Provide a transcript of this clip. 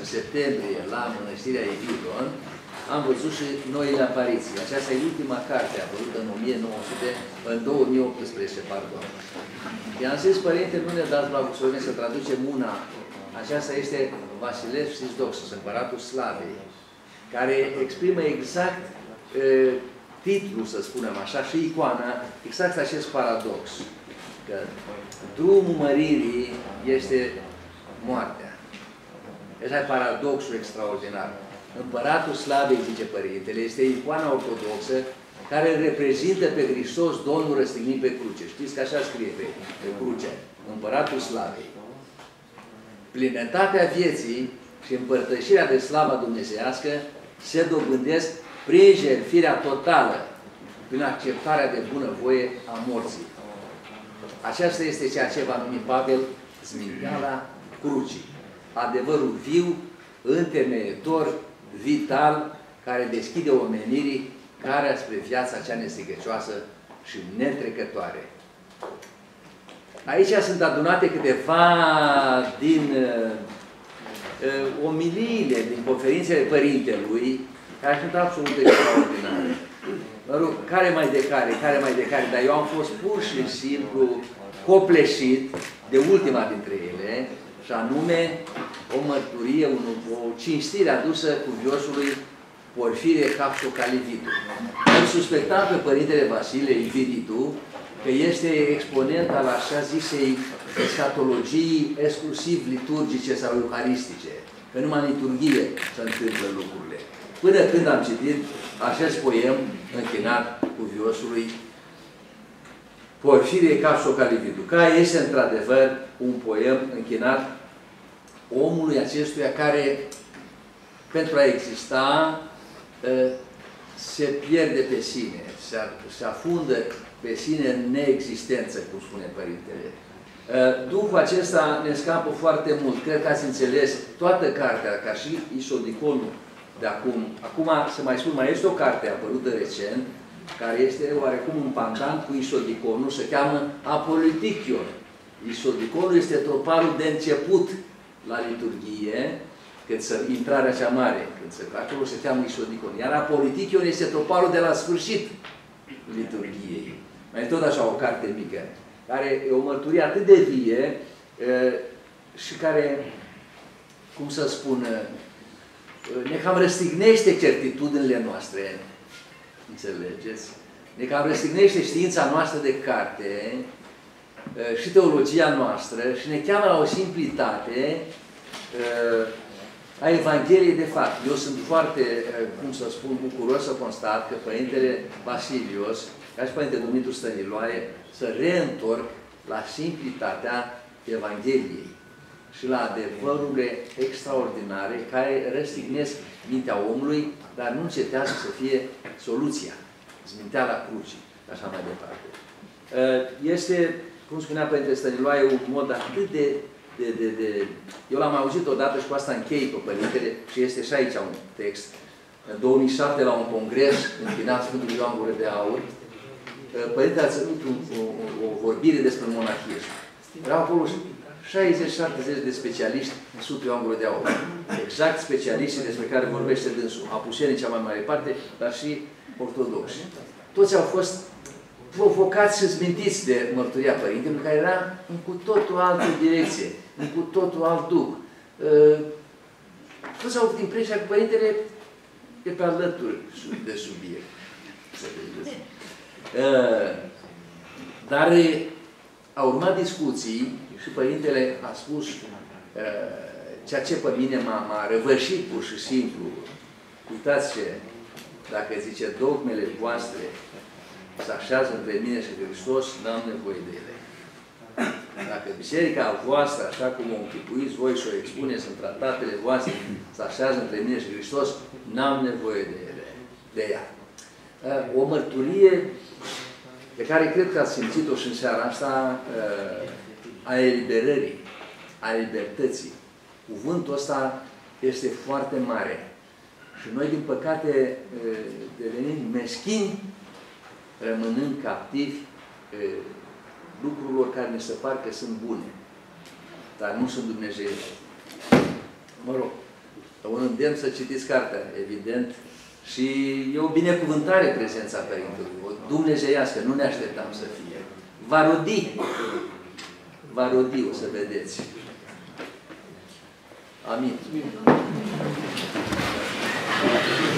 în septembrie, la Mănăstirea Evidon, am văzut și noile apariții. Aceasta e ultima carte apărută în 2018, pardon. I-am zis, părinte, nu ne dați blagoslovenie să traducem una. Aceasta este Vasilevs Doxos, Împăratul Slavei, care exprimă exact titlul, să spunem așa, și icoana, exact acest paradox. Că drumul măririi este moartea. Ăsta e paradoxul extraordinar. Împăratul Slavei, zice Părintele, este icoana ortodoxă care reprezintă pe Hristos, Domnul răstignit pe cruce. Știți că așa scrie pe cruce. Împăratul Slavei. Plinătatea vieții și împărtășirea de slava dumnezeiască se dobândesc prin jertfirea totală, prin acceptarea de bunăvoie a morții. Aceasta este ceea ce va numi Pavel sminteala crucii. Adevărul viu, întemeietor, vital, care deschide omenirii calea spre viața cea nestricăcioasă și netrecătoare. Aici sunt adunate câteva din omiliile, din conferințele Părintelui, care sunt absolut extraordinare. Mă rog, care mai de care, dar eu am fost pur și simplu copleșit de ultima dintre ele, și anume o mărturie, o cinstire adusă cuviosului Porfirie Capso-Calivitu. Îl suspectam pe Părintele Vasile Iviritu că este exponent al așa zisei eschatologii exclusiv liturgice sau euharistice, că numai în liturghie se întâmplă lucrurile. Până când am citit acest poem închinat cuviosului Porfirie Capso-Calivitu, care este într-adevăr un poem închinat omului acestuia care, pentru a exista, se pierde pe sine, se afundă pe sine în neexistență, cum spune Părintele. Duhul acesta ne scapă foarte mult. Cred că ați înțeles toată cartea, ca și isodiconul de acum. Acum, să mai spun, mai este o carte apărută recent, care este oarecum un pandant cu isodiconul, se cheamă Apolitichion. Isodiconul este troparul de început la liturghie, intrarea cea mare, acolo se cheamă isodicon. Iar Apolitichion este troparul de la sfârșit liturghiei. Mai tot așa o carte mică, care e o mărturie atât de vie și care, cum să spun, ne cam răstignește certitudinile noastre, înțelegeți? Ne cam răstignește știința noastră de carte și teologia noastră și ne cheamă la o simplitate a Evangheliei de fapt. Eu sunt foarte, cum să spun, bucuros să constat că Părintele Vasilios, ca și Părintele Dumitru Stăniloae, să reîntorc la simplitatea Evangheliei și la adevărurile extraordinare care răstignesc mintea omului, dar nu încetează să fie soluția, sminteala crucii, așa mai departe. Este, cum spunea Părintele Stăniloae, un mod atât de... Eu l-am auzit odată și cu asta închei pe Părintele, și este și aici un text. În 2007, la un congres închinat Sfântul Ioan Gură de Aur, Părintele a ținut o vorbire despre monahism. Erau acolo 60-70 de specialiști în Sfântul Ioan Gură de Aur. Exact specialiștii despre care vorbește dânsul. Apuseni în cea mai mare parte, dar și ortodoxi. Toți au fost provocați și zmintiți de mărturia Părintelui, care era în cu totul altă direcție, în cu totul alt duh. Toți au avut impresia că Părintele e pe alături de subiect. Dar au urmat discuții și Părintele a spus ceea ce pe mine m-a răvășit pur și simplu. Uitați ce, dacă zice, dogmele voastre se așează între mine și Hristos, n-am nevoie de ele. Dacă biserica voastră, așa cum o închipuiți voi și o expuneți în tratatele voastre, se așează între mine și Hristos, n-am nevoie de ea. O mărturie pe care cred că ați simțit-o și în seara asta, a eliberării, a libertății. Cuvântul ăsta este foarte mare. Și noi, din păcate, devenim meschini, rămânând captivi lucrurilor care ne se par că sunt bune, dar nu sunt dumnezeiești. Mă rog, îndemn să citiți cartea, evident. Și e o binecuvântare prezența Părintelui, o dumnezeiască, nu ne așteptam să fie. Va rodi. Va rodi, o să vedeți. Amin.